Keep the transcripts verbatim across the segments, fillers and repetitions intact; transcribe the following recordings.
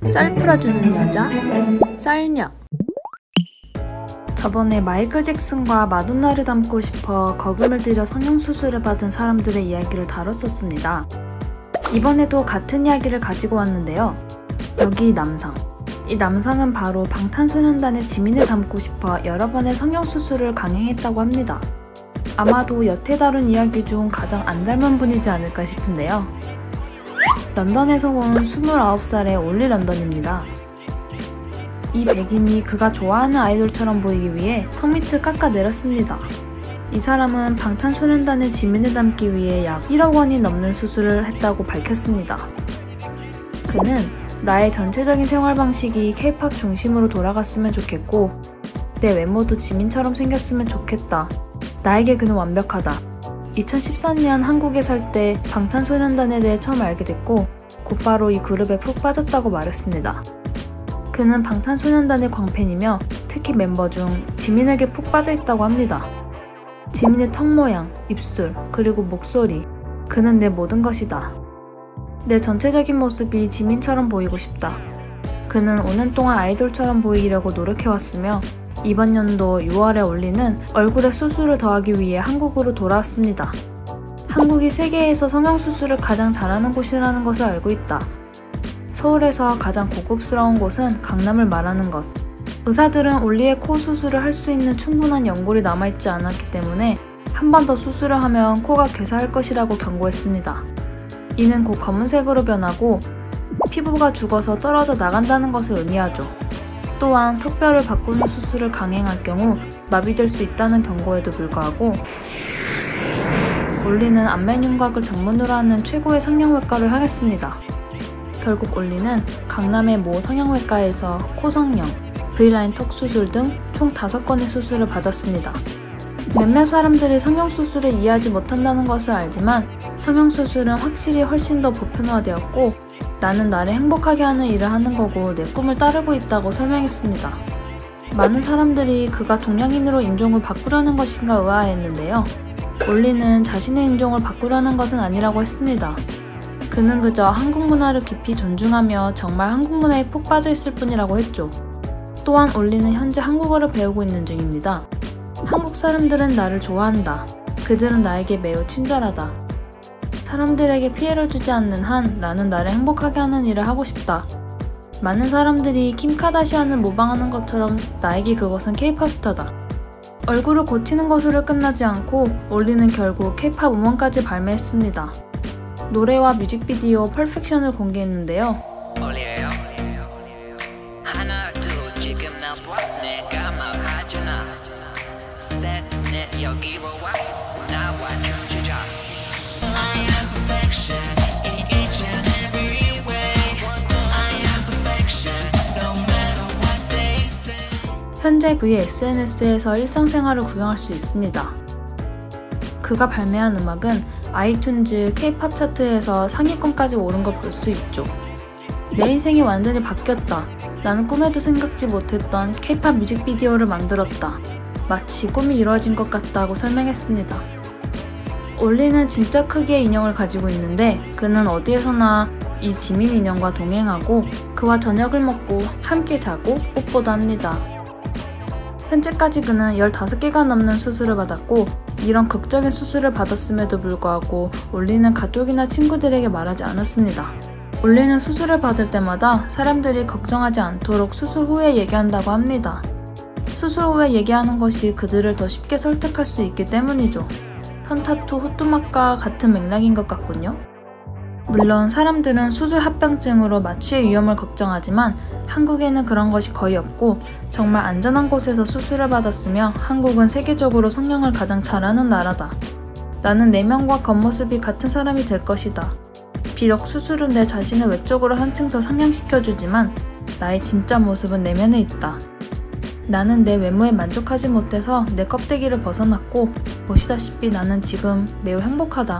쌀 풀어주는 여자? 쌀녀. 저번에 마이클 잭슨과 마돈나를 닮고 싶어 거금을 들여 성형수술을 받은 사람들의 이야기를 다뤘었습니다. 이번에도 같은 이야기를 가지고 왔는데요. 여기 남성. 이 남성은 바로 방탄소년단의 지민을 닮고 싶어 여러 번의 성형수술을 강행했다고 합니다. 아마도 여태 다룬 이야기 중 가장 안 닮은 분이지 않을까 싶은데요. 런던에서 온 스물아홉 살의 올리 런던입니다. 이 백인이 그가 좋아하는 아이돌처럼 보이기 위해 턱 밑을 깎아내렸습니다. 이 사람은 방탄소년단의 지민을 닮기 위해 약 일억 원이 넘는 수술을 했다고 밝혔습니다. 그는 나의 전체적인 생활 방식이 케이팝 중심으로 돌아갔으면 좋겠고 내 외모도 지민처럼 생겼으면 좋겠다. 나에게 그는 완벽하다. 이천십사 년 한국에 살 때 방탄소년단에 대해 처음 알게 됐고 곧바로 이 그룹에 푹 빠졌다고 말했습니다. 그는 방탄소년단의 광팬이며 특히 멤버 중 지민에게 푹 빠져있다고 합니다. 지민의 턱 모양, 입술, 그리고 목소리. 그는 내 모든 것이다. 내 전체적인 모습이 지민처럼 보이고 싶다. 그는 오 년 동안 아이돌처럼 보이려고 노력해왔으며 이번 연도 유월에 올리는 얼굴에 수술을 더하기 위해 한국으로 돌아왔습니다. 한국이 세계에서 성형수술을 가장 잘하는 곳이라는 것을 알고 있다. 서울에서 가장 고급스러운 곳은 강남을 말하는 것. 의사들은 올리의 코 수술을 할 수 있는 충분한 연골이 남아있지 않았기 때문에 한 번 더 수술을 하면 코가 괴사할 것이라고 경고했습니다. 이는 곧 검은색으로 변하고 피부가 죽어서 떨어져 나간다는 것을 의미하죠. 또한 턱뼈를 바꾸는 수술을 강행할 경우 마비될 수 있다는 경고에도 불구하고 올리는 안면 윤곽을 전문으로 하는 최고의 성형외과를 향했습니다. 결국 올리는 강남의 모 성형외과에서 코 성형, V라인 턱 수술 등 총 다섯 건의 수술을 받았습니다. 몇몇 사람들이 성형수술을 이해하지 못한다는 것을 알지만 성형수술은 확실히 훨씬 더 보편화되었고 나는 나를 행복하게 하는 일을 하는 거고 내 꿈을 따르고 있다고 설명했습니다. 많은 사람들이 그가 동양인으로 인종을 바꾸려는 것인가 의아해했는데요. 올리는 자신의 인종을 바꾸려는 것은 아니라고 했습니다. 그는 그저 한국 문화를 깊이 존중하며 정말 한국 문화에 푹 빠져있을 뿐이라고 했죠. 또한 올리는 현재 한국어를 배우고 있는 중입니다. 한국 사람들은 나를 좋아한다. 그들은 나에게 매우 친절하다. 사람들에게 피해를 주지 않는 한 나는 나를 행복하게 하는 일을 하고 싶다. 많은 사람들이 킴 카다시안을 모방하는 것처럼 나에게 그것은 케이팝 스타다. 얼굴을 고치는 것으로 끝나지 않고 올리는 결국 케이팝 음원까지 발매했습니다. 노래와 뮤직비디오 퍼펙션을 공개했는데요. 올리예요. 하나 둘 지금 나와 내가 말하잖아. 셋 넷 여기로 와 나와 춤추자. I am perfection in each and every way. I am perfection no matter what they say. 현재 그의 에스엔에스에서 일상생활을 구경할 수 있습니다. 그가 발매한 음악은 아이튠즈 K-팝 차트에서 상위권까지 오른 걸 볼 수 있죠. 내 인생이 완전히 바뀌었다. 나는 꿈에도 생각지 못했던 K-팝 뮤직비디오를 만들었다. 마치 꿈이 이루어진 것 같다고 설명했습니다. 올리는 진짜 크기의 인형을 가지고 있는데 그는 어디에서나 이 지민 인형과 동행하고 그와 저녁을 먹고 함께 자고 뽀뽀도 합니다. 현재까지 그는 열다섯 개가 넘는 수술을 받았고 이런 극적인 수술을 받았음에도 불구하고 올리는 가족이나 친구들에게 말하지 않았습니다. 올리는 수술을 받을 때마다 사람들이 걱정하지 않도록 수술 후에 얘기한다고 합니다. 수술 후에 얘기하는 것이 그들을 더 쉽게 설득할 수 있기 때문이죠. 선타투 후뚜막과 같은 맥락인 것 같군요. 물론 사람들은 수술 합병증으로 마취의 위험을 걱정하지만 한국에는 그런 것이 거의 없고 정말 안전한 곳에서 수술을 받았으며 한국은 세계적으로 성형을 가장 잘하는 나라다. 나는 내면과 겉모습이 같은 사람이 될 것이다. 비록 수술은 내 자신을 외적으로 한층 더 상향시켜주지만 나의 진짜 모습은 내면에 있다. 나는 내 외모에 만족하지 못해서 내 껍데기를 벗어났고 보시다시피 나는 지금 매우 행복하다.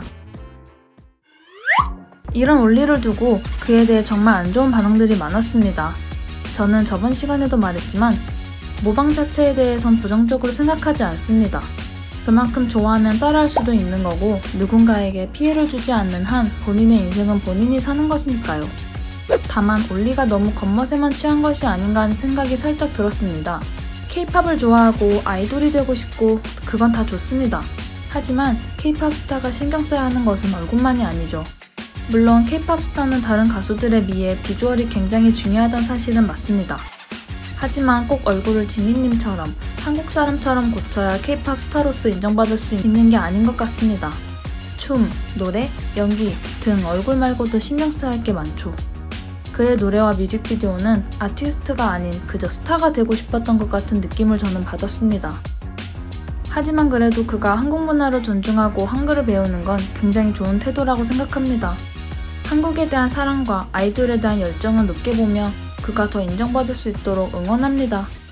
이런 올리를 두고 그에 대해 정말 안 좋은 반응들이 많았습니다. 저는 저번 시간에도 말했지만 모방 자체에 대해선 부정적으로 생각하지 않습니다. 그만큼 좋아하면 따라할 수도 있는 거고 누군가에게 피해를 주지 않는 한 본인의 인생은 본인이 사는 것이니까요. 다만 올리가 너무 겉멋에만 취한 것이 아닌가 하는 생각이 살짝 들었습니다. 케이팝을 좋아하고 아이돌이 되고 싶고 그건 다 좋습니다. 하지만 케이팝 스타가 신경 써야 하는 것은 얼굴만이 아니죠. 물론 케이팝 스타는 다른 가수들에 비해 비주얼이 굉장히 중요하다는 사실은 맞습니다. 하지만 꼭 얼굴을 지민님처럼 한국 사람처럼 고쳐야 케이팝 스타로서 인정받을 수 있는 게 아닌 것 같습니다. 춤, 노래, 연기 등 얼굴 말고도 신경 써야 할 게 많죠. 그의 노래와 뮤직비디오는 아티스트가 아닌 그저 스타가 되고 싶었던 것 같은 느낌을 저는 받았습니다. 하지만 그래도 그가 한국 문화를 존중하고 한글을 배우는 건 굉장히 좋은 태도라고 생각합니다. 한국에 대한 사랑과 아이돌에 대한 열정을 높게 보며 그가 더 인정받을 수 있도록 응원합니다.